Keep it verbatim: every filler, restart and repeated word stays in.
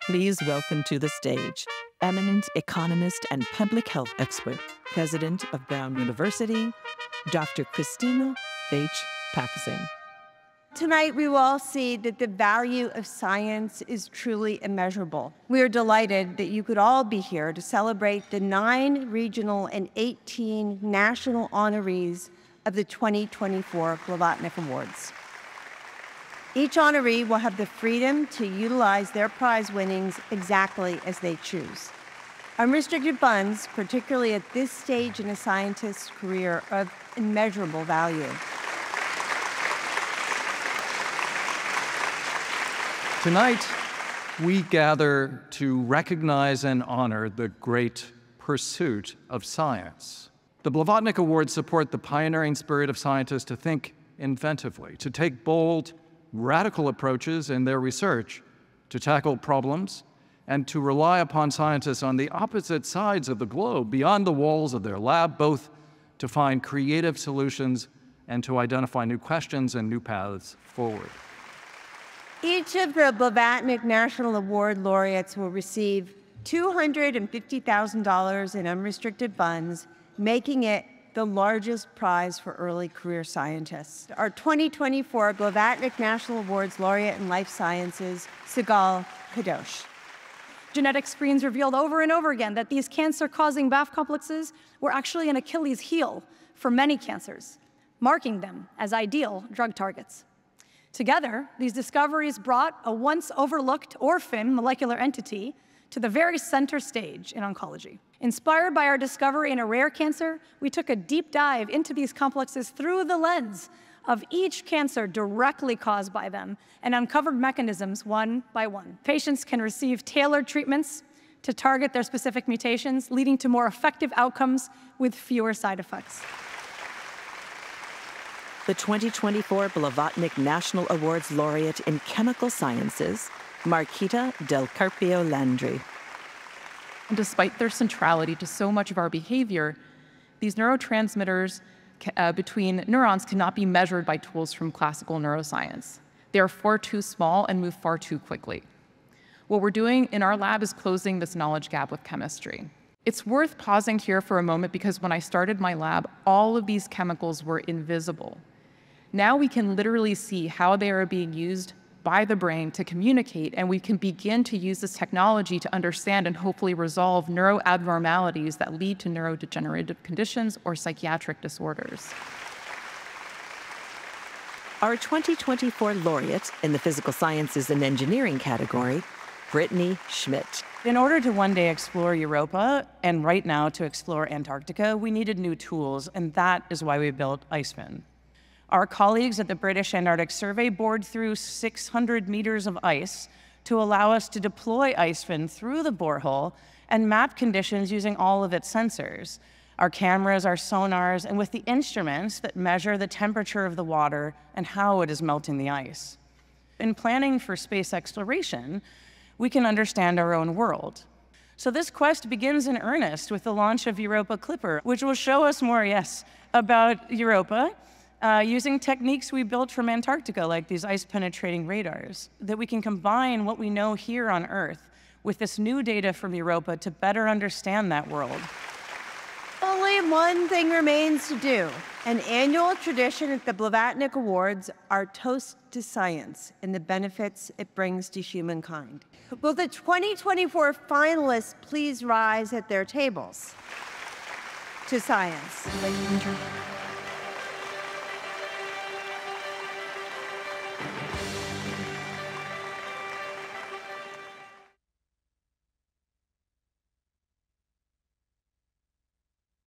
Please welcome to the stage eminent economist and public health expert, president of Brown University, Doctor Christina H. Paffesing. Tonight, we will all see that the value of science is truly immeasurable. We are delighted that you could all be here to celebrate the nine regional and eighteen national honorees of the twenty twenty-four Blavatnik Awards. Each honoree will have the freedom to utilize their prize winnings exactly as they choose. Unrestricted funds, particularly at this stage in a scientist's career, are of immeasurable value. Tonight, we gather to recognize and honor the great pursuit of science. The Blavatnik Awards support the pioneering spirit of scientists to think inventively, to take bold, radical approaches in their research, to tackle problems, and to rely upon scientists on the opposite sides of the globe, beyond the walls of their lab, both to find creative solutions and to identify new questions and new paths forward. Each of the Blavatnik National Award laureates will receive two hundred fifty thousand dollars in unrestricted funds, making it the largest prize for early career scientists. Our twenty twenty-four Blavatnik National Awards laureate in life sciences, Sigal Kadosh. Genetic screens revealed over and over again that these cancer-causing B A F complexes were actually an Achilles heel for many cancers, marking them as ideal drug targets. Together, these discoveries brought a once-overlooked orphan molecular entity to the very center stage in oncology. Inspired by our discovery in a rare cancer, we took a deep dive into these complexes through the lens of each cancer directly caused by them and uncovered mechanisms one by one. Patients can receive tailored treatments to target their specific mutations, leading to more effective outcomes with fewer side effects. The twenty twenty-four Blavatnik National Awards laureate in chemical sciences, Marquita Del Carpio Landry. Despite their centrality to so much of our behavior, these neurotransmitters uh, between neurons cannot be measured by tools from classical neuroscience. They are far too small and move far too quickly. What we're doing in our lab is closing this knowledge gap with chemistry. It's worth pausing here for a moment because when I started my lab, all of these chemicals were invisible. Now we can literally see how they are being used by the brain to communicate, and we can begin to use this technology to understand and hopefully resolve neuroabnormalities that lead to neurodegenerative conditions or psychiatric disorders. Our twenty twenty-four laureate in the physical sciences and engineering category, Brittany Schmidt. In order to one day explore Europa, and right now to explore Antarctica, we needed new tools, and that is why we built IceFin. Our colleagues at the British Antarctic Survey bored through six hundred meters of ice to allow us to deploy IceFin through the borehole and map conditions using all of its sensors, our cameras, our sonars, and with the instruments that measure the temperature of the water and how it is melting the ice. In planning for space exploration, we can understand our own world. So this quest begins in earnest with the launch of Europa Clipper, which will show us more, yes, about Europa, Uh, using techniques we built from Antarctica, like these ice-penetrating radars, that we can combine what we know here on Earth with this new data from Europa to better understand that world. Only one thing remains to do. An annual tradition at the Blavatnik Awards, our toast to science and the benefits it brings to humankind. Will the twenty twenty-four finalists please rise at their tables? To science, ladies and gentlemen.